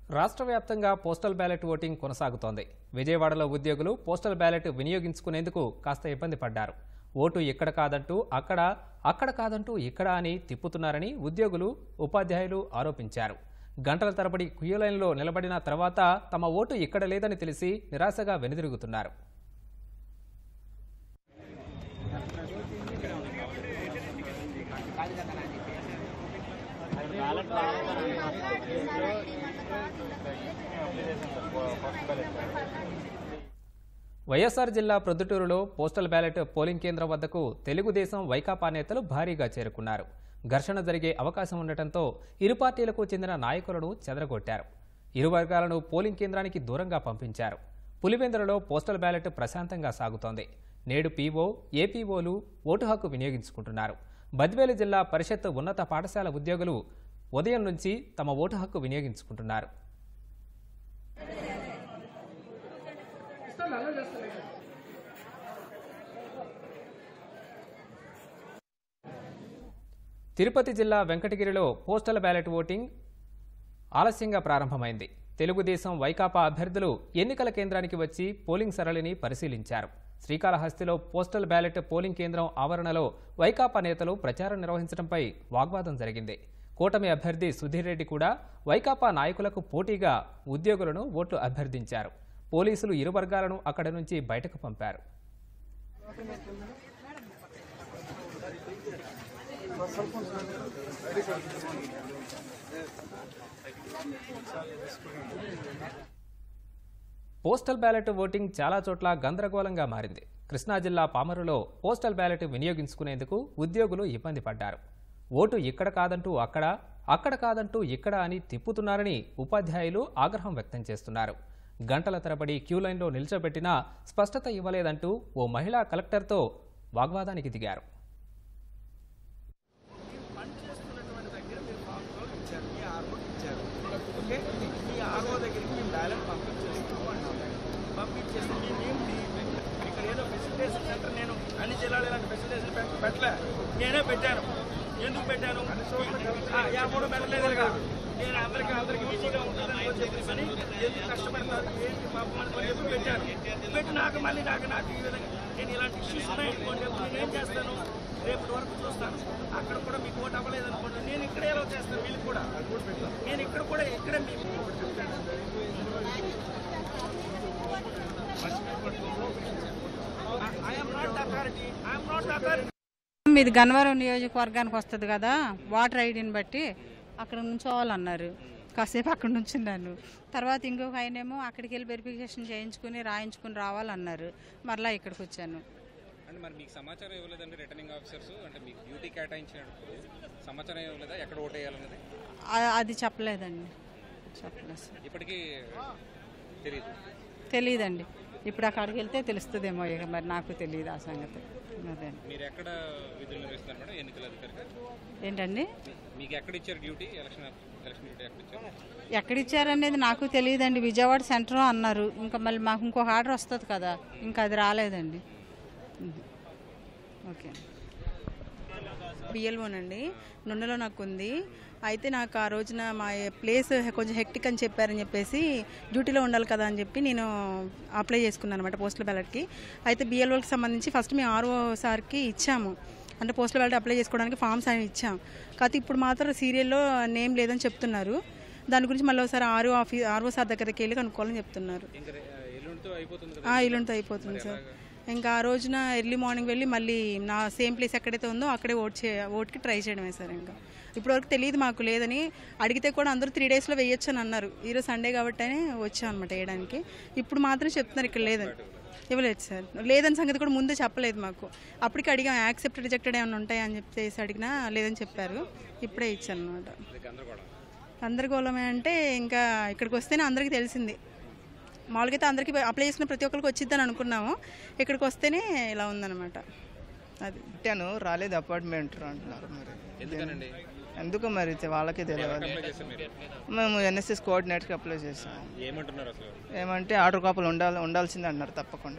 రాష్ట్ర వ్యాప్తంగా postal ballot voting కొనసాగుతోంది. విజయవాడలో ఉద్యోగులు పోస్టల్ బ్యాలెట్ వినియోగించుకునేందుకు కాస్త ఇబ్బంది పడ్డారు. ఓటు ఇక్కడ కాదంటూ అక్కడ, అక్కడ కాదంటూ ఇక్కడ అని తిప్పుతున్నారని ఉద్యోగులు, ఉపాధ్యాయులు ఆరోపించారు. గంటల తరబడి క్యూ లైన్లో నిలబడిన తర్వాత తమ ఓటు ఇక్కడ లేదని తెలిసి నిరాశగా వెనుదిరుగుతున్నారు. వైఎస్ఆర్ జిల్లా ప్రొద్దుటూరులో పోస్టల్ బ్యాలెట్ పోలింగ్ కేంద్రం వద్దకు తెలుగుదేశం, వైకాపా నేతలు భారీగా చేరుకున్నారు. ఘర్షణ జరిగే అవకాశం ఉండటంతో ఇరు పార్టీలకు చెందిన నాయకులను చెదరగొట్టారు. ఇరు వర్గాలను పోలింగ్ కేంద్రానికి దూరంగా పంపించారు. పులివెందులలో పోస్టల్ బ్యాలెట్ ప్రశాంతంగా సాగుతోంది. నేడు పీఓ, ఏపీఓలు ఓటు హక్కు వినియోగించుకుంటున్నారు. బద్వేలు జిల్లా పరిషత్ ఉన్నత పాఠశాల ఉద్యోగులు ఉదయం నుంచి తమ ఓటు హక్కు వినియోగించుకుంటున్నారు. తిరుపతి జిల్లా వెంకటగిరిలో పోస్టల్ బ్యాలెట్ ఓటింగ్ ఆలస్యంగా ప్రారంభమైంది. తెలుగుదేశం, వైకాపా అభ్యర్థులు ఎన్నికల కేంద్రానికి వచ్చి పోలింగ్ సరళిని పరిశీలించారు. శ్రీకాళహస్తిలో పోస్టల్ బ్యాలెట్ పోలింగ్ కేంద్రం ఆవరణలో వైకాపా నేతలు ప్రచారం నిర్వహించడంపై వాగ్వాదం జరిగింది. కూటమి అభ్యర్థి సుధీర్ రెడ్డి కూడా వైకాపా నాయకులకు పోటీగా ఉద్యోగులను ఓట్లు అభ్యర్థించారు. పోలీసులు ఇరు వర్గాలను అక్కడి నుంచి బయటకు పంపారు. పోస్టల్ బ్యాలెట్ ఓటింగ్ చాలా చోట్ల గందరగోళంగా మారింది. కృష్ణా జిల్లా పామరులో పోస్టల్ బ్యాలెట్ వినియోగించుకునేందుకు ఉద్యోగులు ఇబ్బంది పడ్డారు. ఓటు ఇక్కడ కాదంటూ అక్కడ, అక్కడ కాదంటూ ఇక్కడ అని తిప్పుతున్నారని ఉపాధ్యాయులు ఆగ్రహం వ్యక్తం చేస్తున్నారు. గంటల తరబడి క్యూ లైన్లో నిల్చోబెట్టినా స్పష్టత ఇవ్వలేదంటూ ఓ మహిళా కలెక్టర్తో వాగ్వాదానికి దిగారు. అన్ని జిల్లాలు ఇలాంటి ఫెసిలిటీస్ పెట్టలే, నేనే పెట్టాను. ఎందుకు పెట్టాను? కూడా పెట్టలేదు కదా. నేను అందరికి ఈజీగా ఉంటుందని చెప్పేసి ఎందుకు కష్టపడతారు, ఏంటి పాపం అని చెప్పి పెట్టాను. పెట్టి నాకు మళ్ళీ నాకు ఈ విధంగా నేను ఇలాంటి ఇష్యూస్ ఉన్నాయి నేను ఏం చేస్తాను, రేపటి వరకు చూస్తాను. అక్కడ కూడా మీకు ఓటు అవ్వలేదు అనుకోండి, నేను ఇక్కడే ఎలా చేస్తాను, వీళ్ళకి కూడా నేను ఇక్కడ కూడా ఇక్కడే మీకు ఇది గన్నవరం నియోజకవర్గానికి వస్తుంది కదా, వాటర్ ఐడిని బట్టి అక్కడ నుంచోవాలన్నారు. కాసేపు అక్కడ నుంచున్నాను. తర్వాత ఇంకొక ఆయనేమో అక్కడికి వెళ్ళి వెరిఫికేషన్ చేయించుకుని రాయించుకుని రావాలన్నారు. మరలా ఇక్కడికి వచ్చాను. అంటే మరి మీకు సమాచారం ఇవ్వలేదండి రిటర్నింగ్ ఆఫీసర్స్? అంటే మీకు డ్యూటీ కేటాయించినప్పుడు సమాచారం ఇవ్వలేదా ఎక్కడ ఓటు వేయాలన్నది? అది చెప్పలేదండి, చెప్పలేదు సార్. ఇప్పటికీ తెలియదండి. ఇప్పుడు అక్కడికి వెళ్తే తెలుస్తుందేమో, ఇక మరి నాకు తెలియదు ఆ సంగతి. అదే మీరు ఎక్కడ విధులు నిర్వహిస్తున్నారు మేడం ఎన్నికల అధికారిగా? ఏంటండి మీకు ఎక్కడ ఇచ్చారు డ్యూటీ? ఎలక్షన్ డ్యూటీ ఎక్కడ ఇచ్చారు? ఎక్కడ ఇచ్చారనేది నాకు తెలియదండి. విజయవాడ సెంటర్ అన్నారు. ఇంకా మళ్ళీ మాకు ఇంకొక ఆర్డర్ వస్తుంది కదా, ఇంకా అది రాలేదండి. ఓకే. బిఎల్ఓనండి, నుండలో నాకు ఉంది. అయితే నాకు ఆ రోజున మా ప్లేస్ కొంచెం హెక్టిక్ అని చెప్పారని చెప్పేసి డ్యూటీలో ఉండాలి కదా అని చెప్పి నేను అప్లై చేసుకున్నాను అనమాట పోస్టల్ బ్యాలెట్కి. అయితే బిఎల్ఓకి సంబంధించి ఫస్ట్ మేము ఆర్ఓ సార్కి ఇచ్చాము, అంటే పోస్టల్ బ్యాలెట్ అప్లై చేసుకోవడానికి ఫామ్స్ అని ఇచ్చాం. కాకపోతే ఇప్పుడు మాత్రం సీరియల్లో నేమ్ లేదని చెప్తున్నారు. దాని గురించి మళ్ళీ ఒకసారి ఆర్ఓ సార్ దగ్గరికి వెళ్ళి కనుక్కోవాలని చెప్తున్నారు. ఎల్లుండితో అయిపోతుంది సార్. ఇంకా ఆ రోజున ఎర్లీ మార్నింగ్ వెళ్ళి మళ్ళీ నా సేమ్ ప్లేస్ ఎక్కడైతే ఉందో అక్కడే ఓట్కి ట్రై చేయడమే సార్. ఇంకా ఇప్పటివరకు తెలియదు మాకు, లేదని అడిగితే కూడా అందరూ 3 డేస్లో వేయొచ్చు అని అన్నారు. ఈరోజు సండే కాబట్టి వచ్చాం అనమాట వేయడానికి. ఇప్పుడు మాత్రం చెప్తున్నారు ఇక్కడ లేదని. ఇవ్వలేదు సార్, లేదని సంగతి కూడా ముందే చెప్పలేదు మాకు. అప్పటికి అడిగాం యాక్సెప్ట్ రిజెక్టెడ్ ఏమైనా ఉంటాయని చెప్పేసి అడిగినా లేదని చెప్పారు. ఇప్పుడే ఇచ్చాను అనమాట. గందరగోళమే అంటే ఇంకా ఇక్కడికి వస్తేనే అందరికీ తెలిసింది. మామూలుగా అయితే అందరికీ అప్లై చేసుకున్న ప్రతి ఒక్కరికి వచ్చిద్దని అనుకున్నాము. ఇక్కడికి వస్తేనే ఇలా ఉందన్నమాట. అది పెట్టాను, రాలేదు, అపార్ట్మెంట్ అంటున్నారు. మరి ఎందుకు మరి వాళ్ళకే తెలియదు. మేము ఎన్ఎస్ఎస్ కోఆర్డినేటర్కి అప్లై చేసాము. ఏమంటే ఆర్డర్ కాపీలు ఉండాల్సిందే అన్నారు. తప్పకుండా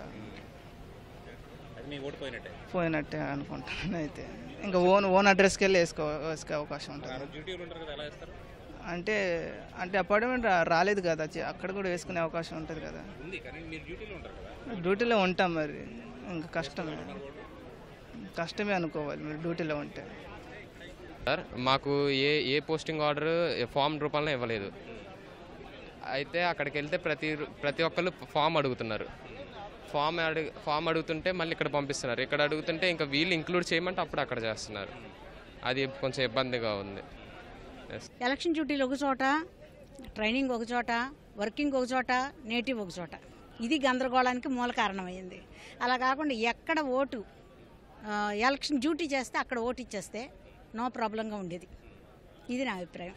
పోయినట్టే అనుకుంటాను. అయితే ఇంకా ఓన్ అడ్రస్కి వెళ్ళి వేసుకో అవకాశం ఉంటుంది. అంటే అంటే అపార్ట్మెంట్ రాలేదు కదా, అక్కడ కూడా వేసుకునే అవకాశం ఉంటుంది కదా. ఉంది కానీ మీరు డ్యూటీలో ఉంటారు కదా. డ్యూటీలో ఉంటాం మరి, ఇంకా కష్టమే అనుకోవాలి మీరు డ్యూటీలో ఉంటే. సార్ మాకు ఏ పోస్టింగ్ ఆర్డర్ ఫామ్ రూపంలో ఇవ్వలేదు. అయితే అక్కడికి వెళ్తే ప్రతి ఒక్కళ్ళు ఫామ్ అడుగుతున్నారు. ఫామ్ అడుగుతుంటే మళ్ళీ ఇక్కడ పంపిస్తున్నారు. ఇక్కడ అడుగుతుంటే ఇంకా వీళ్ళు ఇంక్లూడ్ చేయమంటే అప్పుడు అక్కడ చేస్తున్నారు. అది కొంచెం ఇబ్బందిగా ఉంది. ఎలక్షన్ డ్యూటీలు ఒక చోట, ట్రైనింగ్ ఒక చోట, వర్కింగ్ ఒక చోట, నేటివ్ ఒక చోట. ఇది గందరగోళానికి మూల కారణమైంది. అలా కాకుండా ఎక్కడ ఓటు ఎలక్షన్ డ్యూటీ చేస్తే అక్కడ ఓటు ఇచ్చేస్తే నో ప్రాబ్లంగా ఉండేది. ఇది నా అభిప్రాయం.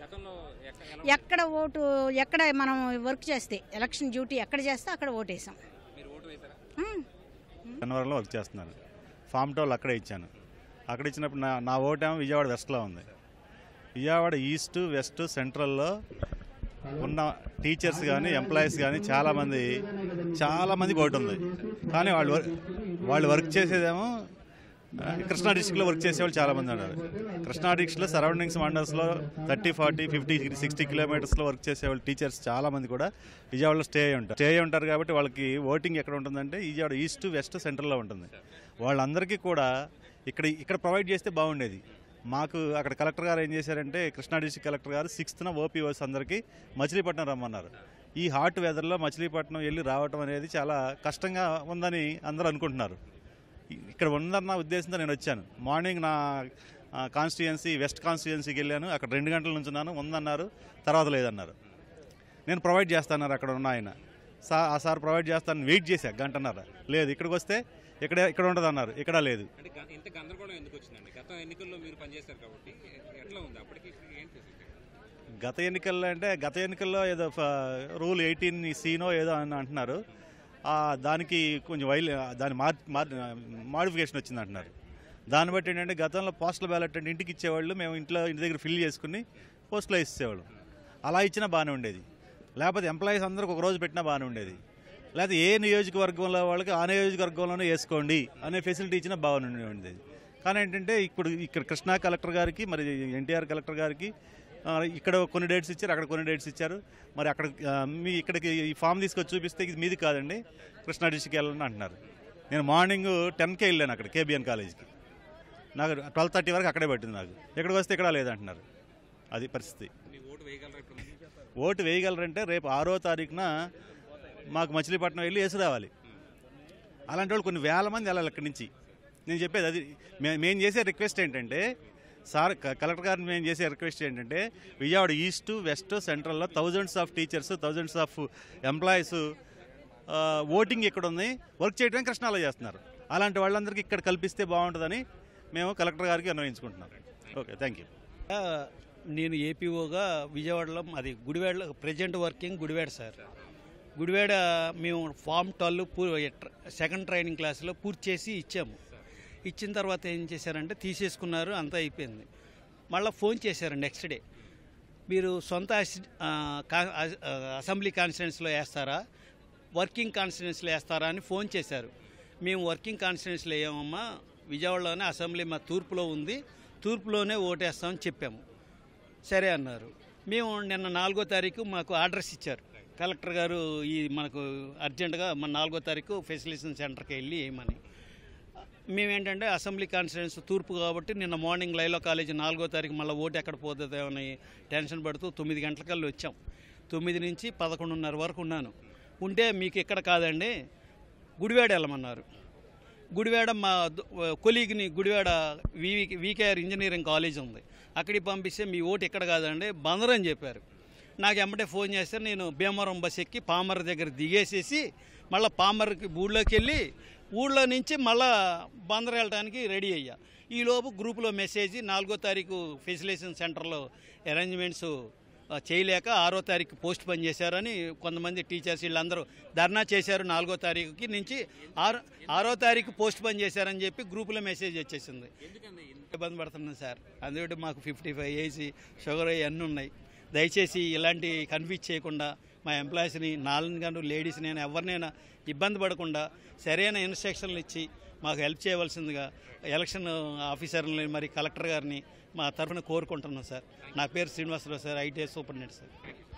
ఎక్కడ మనం వర్క్ చేస్తే ఎలక్షన్ డ్యూటీ ఎక్కడ చేస్తే అక్కడ ఓటేసాం. జనవరిలో వర్క్ చేస్తున్నాను. ఫామ్ టోల్ అక్కడే ఇచ్చాను. అక్కడ ఇచ్చినప్పుడు నా ఓటేమో విజయవాడ వెస్ట్లో ఉంది. విజయవాడ ఈస్ట్, వెస్ట్, సెంట్రల్లో ఉన్న టీచర్స్ కానీ ఎంప్లాయీస్ కానీ చాలామందికి ఓటు ఉంది. కానీ వాళ్ళు వర్క్ చేసేదేమో కృష్ణా డిస్ట్రిక్ట్లో వర్క్ చేసేవాళ్ళు చాలామంది ఉన్నారు. కృష్ణా డిస్ట్రిక్ట్లో సరౌండింగ్స్ మండల్స్లో 30, 40, 50, 60 కిలోమీటర్స్లో వర్క్ చేసేవాళ్ళు టీచర్స్ చాలామంది కూడా విజయవాడలో స్టే ఉంటారు. కాబట్టి వాళ్ళకి ఓటింగ్ ఎక్కడ ఉంటుందంటే విజయవాడ ఈస్ట్, వెస్ట్, సెంట్రల్లో ఉంటుంది. వాళ్ళందరికీ కూడా ఇక్కడ ప్రొవైడ్ చేస్తే బాగుండేది. మాకు అక్కడ కలెక్టర్ గారు ఏం చేశారంటే, కృష్ణా డిస్ట్రిక్ట్ కలెక్టర్ గారు 6th ఓపీఓస్ అందరికీ మచిలీపట్నం రమ్మన్నారు. ఈ హాట్ వెదర్లో మచిలీపట్నం వెళ్ళి రావటం అనేది చాలా కష్టంగా ఉందని అందరూ అనుకుంటున్నారు. ఇక్కడ ఉందన్న ఉద్దేశంతో నేను వచ్చాను. మార్నింగ్ నా కాన్స్టిట్యుయెన్సీ వెస్ట్ కాన్స్టిట్యుయెన్సీకి వెళ్ళాను. అక్కడ 2 గంటల నుంచి ఉన్నాను. ఉందన్నారు, తర్వాత లేదన్నారు. నేను ప్రొవైడ్ చేస్తాను అక్కడ ఉన్న ఆయన. ఆ సార్ ప్రొవైడ్ చేస్తాను వెయిట్ చేశా గంటన్నర. లేదు, ఇక్కడికి వస్తే ఇక్కడ ఉంటుంది అన్నారు. ఇక్కడ లేదు. ఇంత గందరగోళం ఎందుకు వచ్చిందండి? గత ఎన్నికల్లో మీరు పనిచేశారు కాబట్టి ఎట్లా ఉంది? అప్పటికి గత ఎన్నికల్లో ఏదో రూల్ 18C ఏదో అని అంటున్నారు. దానికి కొంచెం దాని మాడిఫికేషన్ వచ్చింది అంటున్నారు. దాన్ని బట్టి ఏంటంటే, గతంలో పోస్టల్ బ్యాలెట్ అంటే ఇంటికి ఇచ్చేవాళ్ళు, మేము ఇంటి దగ్గర ఫిల్ చేసుకుని పోస్ట్లో ఇచ్చేవాళ్ళం. అలా ఇచ్చినా బాగానే ఉండేది. లేకపోతే ఎంప్లాయీస్ అందరికి ఒక రోజు పెట్టినా బాగానే ఉండేది. లేకపోతే ఏ నియోజకవర్గంలో వాళ్ళకి ఆ నియోజకవర్గంలోనే వేసుకోండి అనే ఫెసిలిటీ ఇచ్చినా బాగానే ఉండేది. కానీ ఏంటంటే, ఇక్కడ కృష్ణా కలెక్టర్ గారికి, మరి ఎన్టీఆర్ కలెక్టర్ గారికి ఇక్కడ కొన్ని డేట్స్ ఇచ్చారు, అక్కడ కొన్ని డేట్స్ ఇచ్చారు. మరి ఇక్కడికి ఈ ఫామ్ తీసుకొచ్చి చూపిస్తే ఇది మీది కాదండి, కృష్ణా డిస్ట్రిక్ట్కి వెళ్ళాలని అంటున్నారు. నేను మార్నింగ్ 10కే వెళ్ళాను అక్కడ కేబిఎన్ కాలేజ్కి. నాకు 12:30 వరకు అక్కడే పట్టింది. నాకు ఇక్కడికి వస్తే ఇక్కడ లేదంటున్నారు. అది పరిస్థితి. ఓటు వేయగలరంటే రేపు 6వ తారీఖున మాకు మచిలీపట్నం వెళ్ళి వేసి రావాలి. అలాంటి వాళ్ళు కొన్ని వేల మంది వెళ్ళాలి అక్కడి నుంచి. నేను చెప్పేది అది. మేము చేసే రిక్వెస్ట్ ఏంటంటే, కలెక్టర్ గారిని మేము చేసే రిక్వెస్ట్ ఏంటంటే, విజయవాడ ఈస్ట్, వెస్ట్, సెంట్రల్లో thousands of teachers, thousands of employees voting ఇక్కడ ఉంది, వర్క్ చేయడానికి కృష్ణాలో చేస్తున్నారు. అలాంటి వాళ్ళందరికీ ఇక్కడ కల్పిస్తే బాగుంటుందని మేము కలెక్టర్ గారికి అన్వయించుకుంటున్నాం. Okay, thank you. నేను ఏపీఓగా విజయవాడలో, అది గుడివాడలో present working Gudivada sir. Gudivada మేము ఫామ్ 12 సెకండ్ ట్రైనింగ్ క్లాస్లో పూర్తి చేసి ఇచ్చాము. ఇచ్చిన తర్వాత ఏం చేశారంటే తీసేసుకున్నారు, అంతా అయిపోయింది. మళ్ళీ ఫోన్ చేశారు నెక్స్ట్ డే, మీరు సొంత అసెంబ్లీ కాన్స్టిట్యున్సీలో వేస్తారా, వర్కింగ్ కాన్స్టిట్యున్సీలో వేస్తారా అని ఫోన్ చేశారు. మేము వర్కింగ్ కాన్స్టిట్యున్సీలో వేయమమ్మా, విజయవాడలోనే అసెంబ్లీ మా తూర్పులో ఉంది, తూర్పులోనే ఓటేస్తామని చెప్పాము. సరే అన్నారు. మేము నిన్న 4వ తారీఖు మాకు ఆర్డర్స్ ఇచ్చారు కలెక్టర్ గారు, మనకు అర్జెంటుగా మన 4వ తారీఖు ఫెసిలిటేషన్ సెంటర్కి వెళ్ళి వేయమని. మేమేంటంటే అసెంబ్లీ కాన్స్టిట్యున్సీ తూర్పు కాబట్టి నిన్న మార్నింగ్ లైలో కాలేజీ 4వ తారీఖు మళ్ళీ ఓటు ఎక్కడ పోతుందో అని టెన్షన్ పడుతూ 9 గంటలకల్లా వచ్చాం. 9 నుంచి 11:30 వరకు ఉన్నాను. ఉంటే మీకు ఇక్కడ కాదండి గుడివాడ వెళ్ళమన్నారు. గుడివాడ మా కొలీగ్ని గుడివాడ వీకేఆర్ ఇంజనీరింగ్ కాలేజ్ ఉంది, అక్కడికి పంపిస్తే మీ ఓటు ఇక్కడ కాదండి బందర్ అని చెప్పారు. నాకు ఎమ్మటే ఫోన్ చేస్తే నేను భీమవరం బస్ ఎక్కి పామర్ దగ్గర దిగేసేసి మళ్ళీ పామర్కి ఊళ్ళోకి వెళ్ళి ఊళ్ళో నుంచి మళ్ళీ బందర్ వెళ్ళడానికి రెడీ అయ్యా. ఈలోపు గ్రూపులో మెసేజ్ 4వ తారీఖు ఫెసిలిటేషన్ సెంటర్లో అరేంజ్మెంట్స్ చేయలేక 6వ తారీఖు పోస్ట్ పని చేశారని కొంతమంది టీచర్స్ వీళ్ళందరూ ధర్నా చేశారు. 4వ తారీఖుకి నుంచి 6వ తారీఖు పోస్ట్ పని చేశారని చెప్పి గ్రూపులో మెసేజ్ వచ్చేసింది. ఇబ్బంది పడుతున్నాం సార్, అందుకే మాకు 55 ఏజ్ షుగర్ అన్నీ ఉన్నాయి. దయచేసి ఇలాంటి కన్ఫ్యూజ్ చేయకుండా మా ఎంప్లాయీస్ని, నాలుగు లేడీస్, నేను ఎవరినైనా ఇబ్బంది పడకుండా సరైన ఇన్స్ట్రక్షన్లు ఇచ్చి మాకు హెల్ప్ చేయవలసిందిగా ఎలక్షన్ ఆఫీసర్ని మరి కలెక్టర్ గారిని మా తరఫున కోరుకుంటున్నాం సార్. నా పేరు Srinivasarao sir, ITI superintendent sir.